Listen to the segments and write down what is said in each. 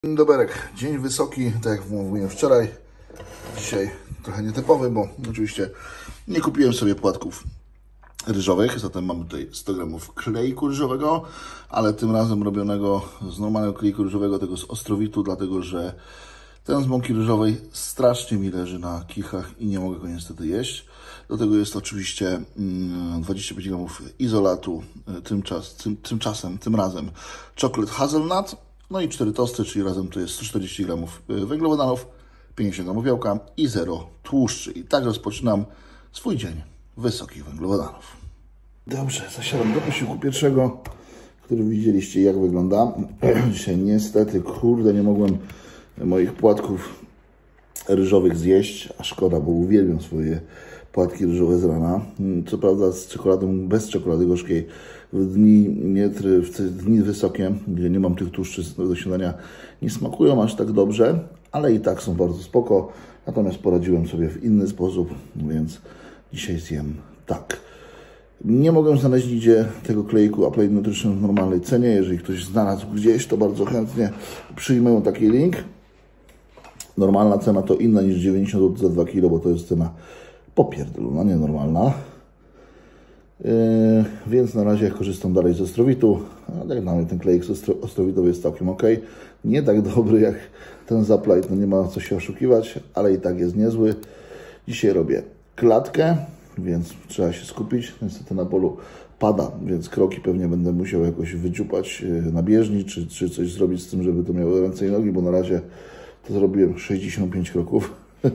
Dzień doberek, dzień wysoki, tak jak mówiłem wczoraj. Dzisiaj trochę nietypowy, bo oczywiście nie kupiłem sobie płatków ryżowych, zatem mamy tutaj 100 gramów klejku ryżowego, ale tym razem robionego z normalnego klejku ryżowego, tego z Ostrowitu, dlatego że ten z mąki ryżowej strasznie mi leży na kichach i nie mogę go niestety jeść. Do tego jest oczywiście 25 gramów izolatu, tym razem chocolate hazelnut. No i 4 tosty, czyli razem to jest 140 gramów węglowodanów, 50 gramów białka i 0 tłuszczy. I tak rozpoczynam swój dzień wysokich węglowodanów. Dobrze, zasiadam do posiłku pierwszego, który widzieliście jak wygląda. Dzisiaj niestety, kurde, nie mogłem moich płatków ryżowych zjeść, a szkoda, bo uwielbiam swoje płatki ryżowe z rana. Co prawda z czekoladą, bez czekolady gorzkiej. W dni wysokie, gdzie nie mam tych tłuszczy do śniadania, nie smakują aż tak dobrze, ale i tak są bardzo spoko. Natomiast poradziłem sobie w inny sposób, więc dzisiaj zjem tak. Nie mogę znaleźć nigdzie tego klejku Applied Nutrition w normalnej cenie. Jeżeli ktoś znalazł gdzieś, to bardzo chętnie przyjmę taki link. Normalna cena to inna niż 90 zł za 2 kg, bo to jest cena popierdolona, nienormalna. Więc na razie korzystam dalej z Ostrowitu. Ale jak dla mnie ten klejek Ostrowitowy jest całkiem ok. Nie tak dobry jak ten z Applied, no nie ma co się oszukiwać, ale i tak jest niezły. Dzisiaj robię klatkę, więc trzeba się skupić. Niestety na polu pada, więc kroki pewnie będę musiał jakoś wyciupać na bieżni, czy coś zrobić z tym, żeby to miało ręce i nogi, bo na razie to zrobiłem 65 kroków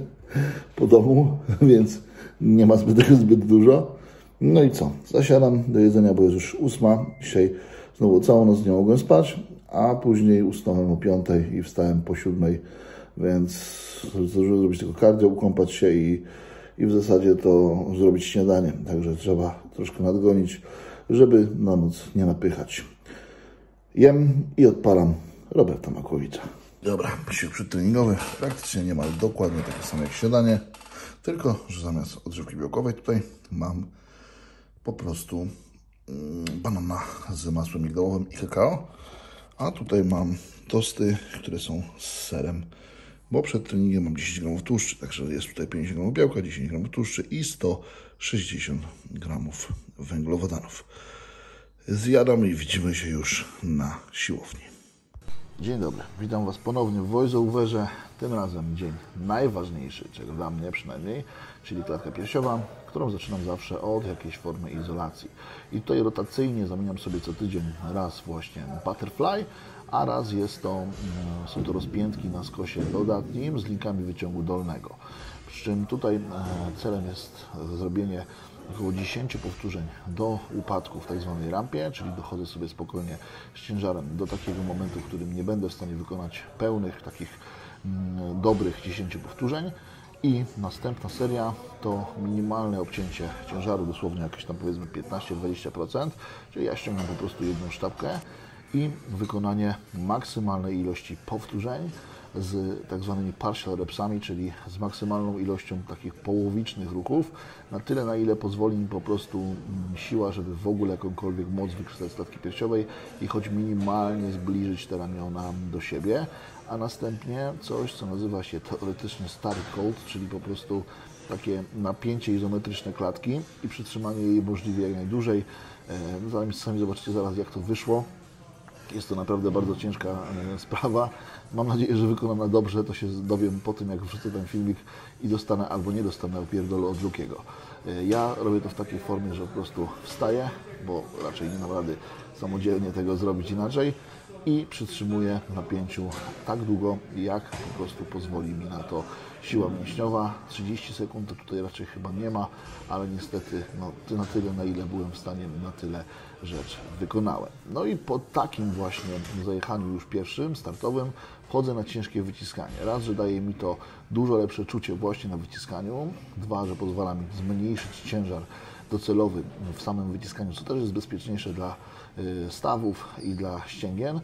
po domu, więc nie ma zbyt dużo. No i co? Zasiadam do jedzenia, bo jest już 8. Dzisiaj znowu całą noc nie mogłem spać, a później usnąłem o 5 i wstałem po 7, więc zdążyłem zrobić tylko cardio, ukąpać się i w zasadzie to zrobić śniadanie. Także trzeba troszkę nadgonić, żeby na noc nie napychać. Jem i odpalam Roberta Makłowicza. Dobra, posiłek przedtreningowy praktycznie niemal dokładnie takie samo jak śniadanie, tylko że zamiast odżywki białkowej tutaj mam po prostu banana z masłem migdałowym i kakao, a tutaj mam tosty, które są z serem, bo przed treningiem mam 10 gramów tłuszczy, także jest tutaj 50 gramów białka, 10 gramów tłuszczy i 160 gramów węglowodanów. Zjadam i widzimy się już na siłowni. Dzień dobry, witam Was ponownie w voice-overze. Tym razem dzień najważniejszy, czego dla mnie przynajmniej, czyli klatka piersiowa, którą zaczynam zawsze od jakiejś formy izolacji. I tutaj rotacyjnie zamieniam sobie co tydzień raz właśnie butterfly, a raz są to rozpiętki na skosie dodatnim z linkami wyciągu dolnego. Przy czym tutaj celem jest zrobienie około 10 powtórzeń do upadku w tak zwanej rampie, czyli dochodzę sobie spokojnie z ciężarem do takiego momentu, w którym nie będę w stanie wykonać pełnych, takich dobrych 10 powtórzeń. I następna seria to minimalne obcięcie ciężaru, dosłownie jakieś tam powiedzmy 15-20%, czyli ja ściągam po prostu jedną sztabkę i wykonanie maksymalnej ilości powtórzeń z tak zwanymi partial repsami, czyli z maksymalną ilością takich połowicznych ruchów, na tyle, na ile pozwoli mi po prostu siła, żeby w ogóle jakąkolwiek moc wykorzystać z klatki piersiowej i choć minimalnie zbliżyć te ramiona do siebie, a następnie coś, co nazywa się teoretycznie start hold, czyli po prostu takie napięcie izometryczne klatki i przytrzymanie jej możliwie jak najdłużej. Sami zobaczycie zaraz, jak to wyszło. Jest to naprawdę bardzo ciężka sprawa. Mam nadzieję, że wykonana dobrze. To się dowiem po tym, jak wrzucę ten filmik i dostanę albo nie dostanę opierdolu od Lukiego. Ja robię to w takiej formie, że po prostu wstaję, bo raczej nie mam rady samodzielnie tego zrobić inaczej i przytrzymuję w napięciu tak długo, jak po prostu pozwoli mi na to siła mięśniowa. 30 sekund to tutaj raczej chyba nie ma, ale niestety na tyle, na ile byłem w stanie, na tyle rzecz wykonałem. No i po takim właśnie zajechaniu już pierwszym, startowym, wchodzę na ciężkie wyciskanie. Raz, że daje mi to dużo lepsze czucie właśnie na wyciskaniu. Dwa, że pozwala mi zmniejszyć ciężar docelowy w samym wyciskaniu, co też jest bezpieczniejsze dla stawów i dla ścięgien.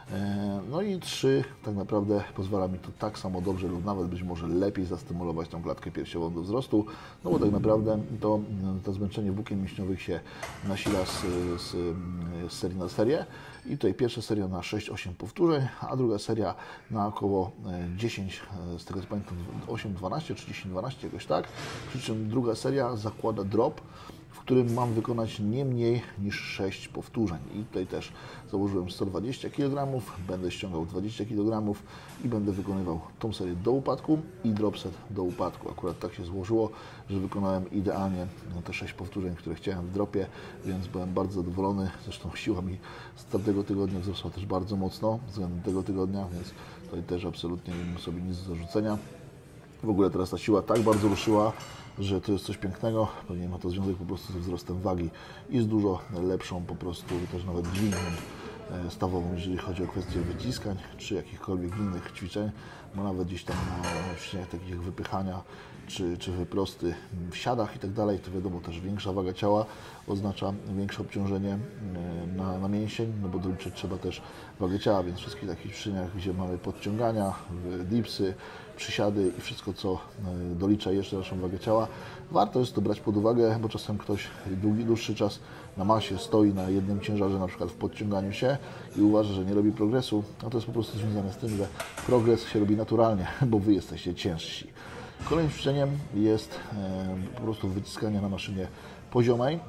No i 3 tak naprawdę pozwala mi to tak samo dobrze lub nawet być może lepiej zastymulować tą klatkę piersiową do wzrostu, no bo tak naprawdę to zmęczenie włókien mięśniowych się nasila z serii na serię i tutaj pierwsza seria na 6-8 powtórzeń, a druga seria na około 10, z tego co pamiętam 8-12 czy 10-12 jakoś tak, przy czym druga seria zakłada drop, w którym mam wykonać nie mniej niż 6 powtórzeń. I tutaj też założyłem 120 kg, będę ściągał 20 kg i będę wykonywał tą serię do upadku i dropset do upadku. Akurat tak się złożyło, że wykonałem idealnie te 6 powtórzeń, które chciałem w dropie, więc byłem bardzo zadowolony. Zresztą siła mi z tamtego tygodnia wzrosła też bardzo mocno względem tego tygodnia, więc tutaj też absolutnie nie mam sobie nic do zarzucenia. W ogóle teraz ta siła tak bardzo ruszyła, że to jest coś pięknego, pewnie ma to związek po prostu ze wzrostem wagi i z dużo lepszą po prostu też nawet dźwignią stawową, jeżeli chodzi o kwestię wyciskań czy jakichkolwiek innych ćwiczeń, bo nawet gdzieś tam na ćwiczeniach takich jak wypychania czy wyprosty w siadach i tak dalej, to wiadomo też większa waga ciała oznacza większe obciążenie na mięsień, no bo doliczyć trzeba też wagę ciała, więc w wszystkich takich ćwiczeniach, gdzie mamy podciągania, dipsy, przysiady i wszystko, co dolicza jeszcze naszą wagę ciała, warto jest to brać pod uwagę, bo czasem ktoś dłuższy czas na masie stoi na jednym ciężarze, na przykład w podciąganiu się i uważa, że nie robi progresu, a to jest po prostu związane z tym, że progres się robi naturalnie, bo Wy jesteście ciężsi. Kolejnym ćwiczeniem jest po prostu wyciskanie na maszynie poziomej,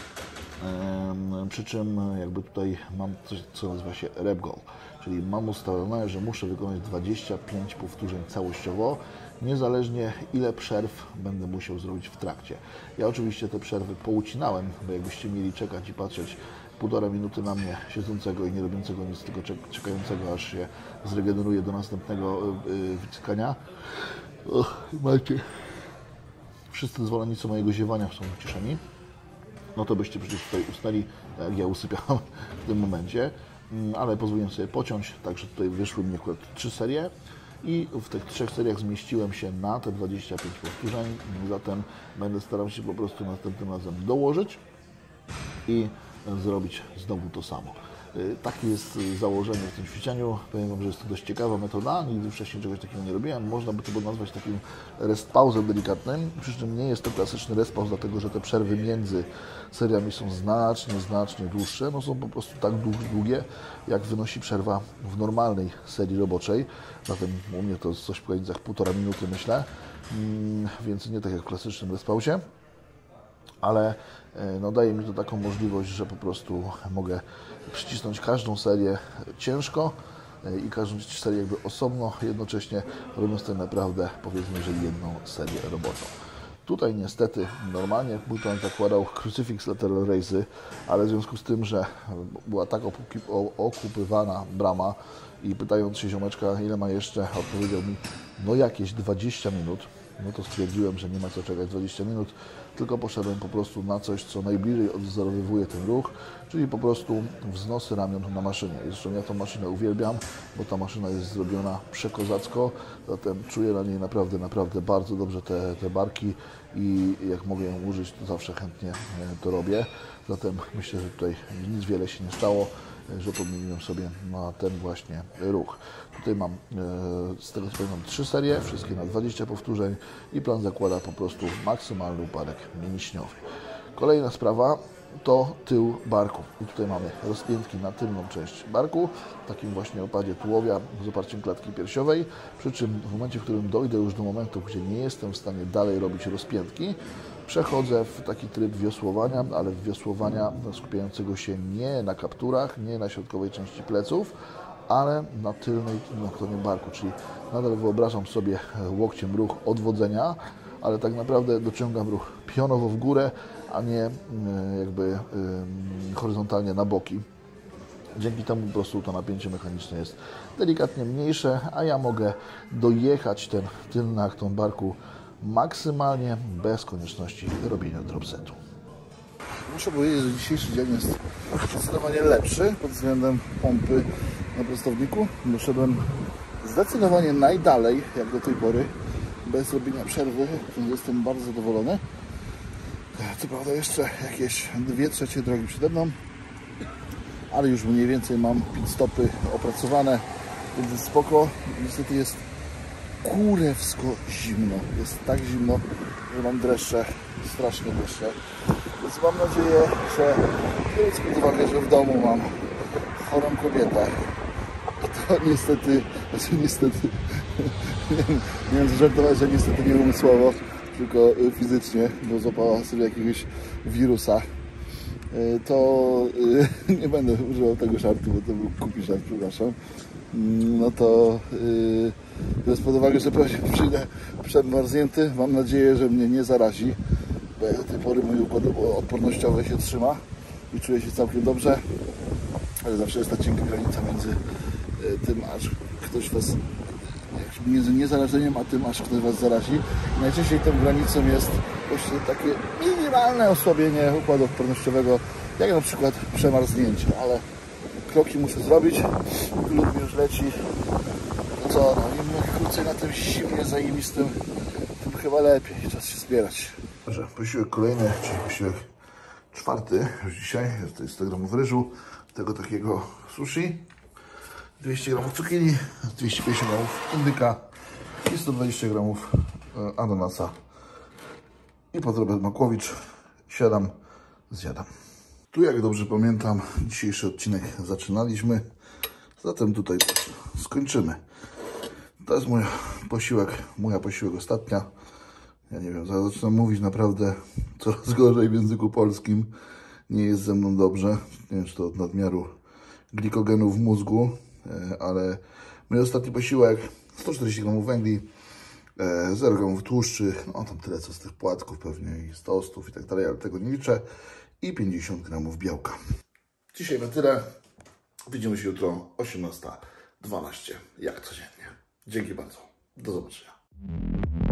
przy czym jakby tutaj mam coś, co nazywa się rep goal, czyli mam ustalone, że muszę wykonać 25 powtórzeń całościowo, niezależnie ile przerw będę musiał zrobić w trakcie. Ja oczywiście te przerwy poucinałem, bo jakbyście mieli czekać i patrzeć 1,5 minuty na mnie siedzącego i nie robiącego nic, tylko czekającego, aż się zregeneruje do następnego wyciskania. Macie, wszyscy zwolennicy mojego ziewania są ucieszeni, no to byście przecież tutaj usnęli, tak jak ja usypiam w tym momencie, ale pozwoliłem sobie pociąć, także tutaj wyszły mi akurat 3 serie i w tych 3 seriach zmieściłem się na te 25 powtórzeń, zatem będę starał się po prostu następnym razem dołożyć i zrobić znowu to samo. Takie jest założenie w tym ćwiczeniu. Powiem Wam, że jest to dość ciekawa metoda. Nigdy wcześniej czegoś takiego nie robiłem. Można by to nazwać takim rest pauzem delikatnym. Przy czym nie jest to klasyczny rest pause, dlatego że te przerwy między seriami są znacznie dłuższe. No są po prostu tak długie, jak wynosi przerwa w normalnej serii roboczej. Zatem u mnie to jest coś w granicach 1,5 minuty, myślę. Więc nie tak jak w klasycznym rest pauzie. Ale no, daje mi to taką możliwość, że po prostu mogę przycisnąć każdą serię ciężko i każdą serię jakby osobno, jednocześnie robiąc to naprawdę, powiedzmy, że jedną serię roboczą. Tutaj niestety normalnie Butan zakładał crucifix lateral raise'y, ale w związku z tym, że była tak okupywana brama i pytając się ziomeczka, ile ma jeszcze, odpowiedział mi, no jakieś 20 minut. No to stwierdziłem, że nie ma co czekać 20 minut, tylko poszedłem po prostu na coś, co najbliżej odwzorowywuje ten ruch, czyli po prostu wznosy ramion na maszynie. Zresztą ja tą maszynę uwielbiam, bo ta maszyna jest zrobiona przekozacko, zatem czuję na niej naprawdę bardzo dobrze te barki i jak mogę ją użyć, to zawsze chętnie to robię. Zatem myślę, że tutaj nic wiele się nie stało, że podmieniłem sobie na ten właśnie ruch. Tutaj mam, z tego co pamiętam, 3 serie, wszystkie na 20 powtórzeń i plan zakłada po prostu maksymalny upadek mięśniowy. Kolejna sprawa to tył barku. I tutaj mamy rozpiętki na tylną część barku, w takim właśnie opadzie tułowia z oparciem klatki piersiowej, przy czym w momencie, w którym dojdę już do momentu, gdzie nie jestem w stanie dalej robić rozpiętki, przechodzę w taki tryb wiosłowania, ale wiosłowania skupiającego się nie na kapturach, nie na środkowej części pleców, ale na tylnej stronie barku, czyli nadal wyobrażam sobie łokciem ruch odwodzenia, ale tak naprawdę dociągam ruch pionowo w górę, a nie jakby horyzontalnie na boki. Dzięki temu po prostu to napięcie mechaniczne jest delikatnie mniejsze, a ja mogę dojechać ten tylny akton barku maksymalnie bez konieczności robienia dropsetu. Muszę powiedzieć, że dzisiejszy dzień jest zdecydowanie lepszy pod względem pompy na prostowniku. Doszedłem zdecydowanie najdalej jak do tej pory, bez robienia przerwy, więc jestem bardzo zadowolony. Co prawda jeszcze jakieś 2/3 drogi przede mną, ale już mniej więcej mam pit stopy opracowane, więc jest spoko. Niestety jest kurewsko zimno, jest tak zimno, że mam dreszcze, strasznie dreszcze, więc mam nadzieję, że biorąc pod uwagę, że w domu mam chorą kobietę, to niestety, nie wiem żartować, że niestety nie umysłowo, tylko fizycznie, bo złapała sobie jakiegoś wirusa, to nie będę używał tego żartu, bo to był głupi żart, przepraszam. No to biorąc pod uwagę, że pewnie przyjdę przedmarznięty, mam nadzieję, że mnie nie zarazi, bo do tej pory mój układ odpornościowy się trzyma i czuję się całkiem dobrze, ale zawsze jest ta cienka granica między tym, aż ktoś was, między niezarażeniem, a tym, aż ktoś was zarazi. I najczęściej tą granicą jest właśnie takie minimalne osłabienie układu odpornościowego, jak na przykład przemarznięcie, ale kroki muszę zrobić, lód mi już leci. No co, no im krócej na tym zimnie zajebistym, tym chyba lepiej, czas się zbierać. Dobrze, posiłek kolejny, czyli posiłek czwarty już dzisiaj, to jest 100 gramów ryżu, tego takiego sushi, 200 gramów cukinii, 250 gramów indyka i 120 gramów ananasa i podrobę makłowicz, siadam, zjadam. Tu, jak dobrze pamiętam, dzisiejszy odcinek zaczynaliśmy, zatem tutaj też skończymy. To jest moja posiłek ostatnia. Ja nie wiem, zaraz zaczynam mówić naprawdę coraz gorzej w języku polskim. Nie jest ze mną dobrze. Nie wiem, czy to od nadmiaru glikogenu w mózgu, ale mój ostatni posiłek, 140 gramów węgli, 0 gramów tłuszczy, no tam tyle co z tych płatków pewnie i z tostów i tak dalej, ale tego nie liczę, i 50 gramów białka. Dzisiaj na tyle. Widzimy się jutro 18:12, jak codziennie. Dzięki bardzo. Do zobaczenia.